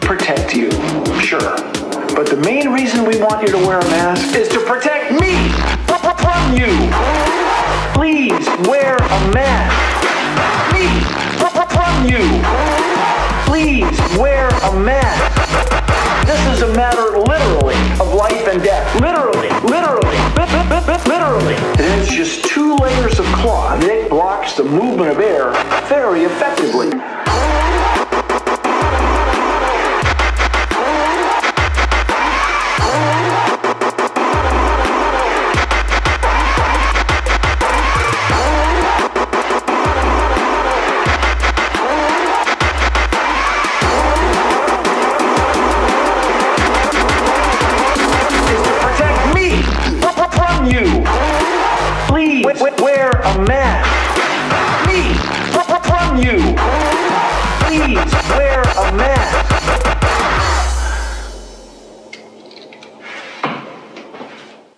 protect you, sure. But the main reason we want you to wear a mask is to protect me from you. Please wear a mask. Me from you. Please wear a mask. This is a matter literally of life and death. Literally. It has just 2 layers of cloth. It blocks the movement of air very effectively.